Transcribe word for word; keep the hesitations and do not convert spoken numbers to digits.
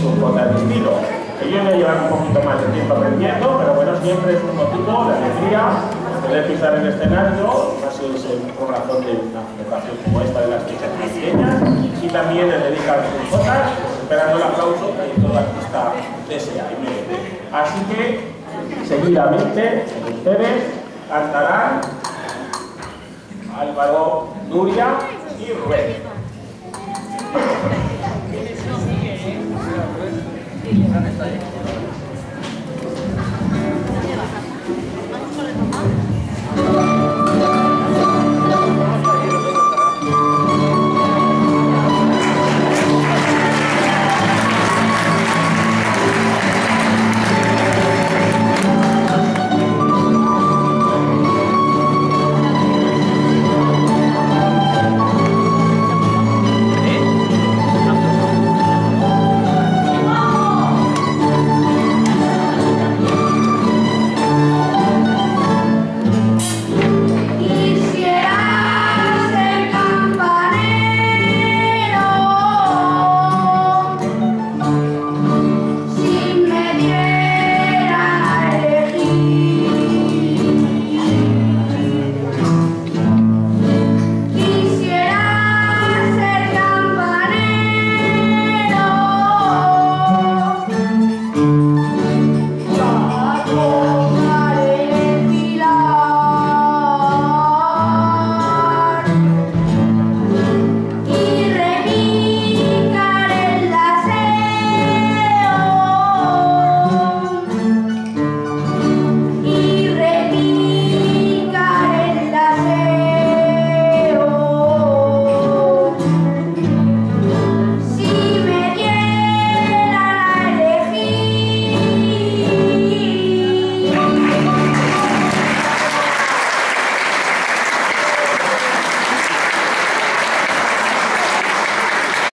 sus cosas de estilo. Ellos ya llevan un poquito más de tiempo aprendiendo, pero bueno, siempre es un motivo de alegría poder pisar el escenario, más si es por razón de una celebración como esta de las fechas navideñas, y también le dedican sus cosas, esperando el aplauso que todo artista desea y merece. Así que, seguidamente, ustedes cantarán Álvaro, Nuria y Rubén. Gracias.